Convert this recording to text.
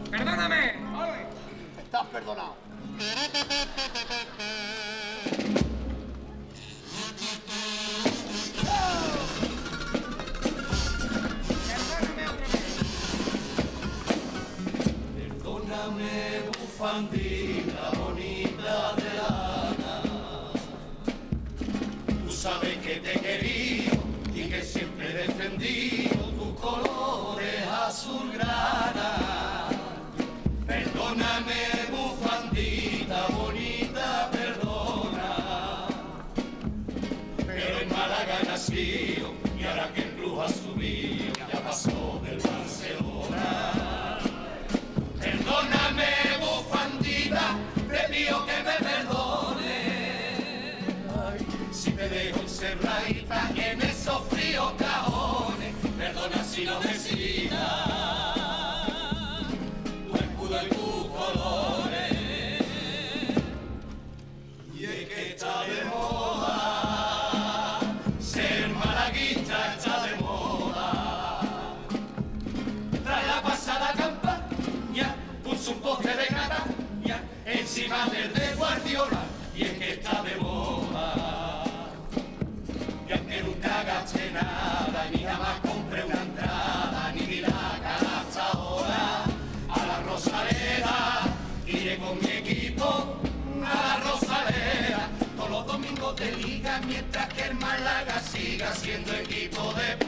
¡Perdóname! ¡Ole! Estás perdonado. ¡Perdóname otra vez! Perdóname, bufandita bonita de lana. Tú sabes que te he querido y que siempre he defendido tus colores azulgrana. Perdóname, bufandita bonita, perdona. Pero en Málaga he nacido y ahora que el club ha subido, ya pasó del Barcelona. Perdóname, bufandita, te pido que me perdone. Ay, si te dejo encerradita en esos fríos cajones, perdona si no decidas tu escudo y tus colores. Y es que está de moda, ser malaguista está de moda. Tras la pasada campaña puso un poste de Catania encima del de Guardiola, y es que está de moda. Y aunque nunca gasté nada, ni jamás compré una entrada, ni di la cara hasta ahora, a la Rosaleda iré con mi equipo a la Rosaleda todos los domingos de liga, mientras que el Málaga siga siendo equipo de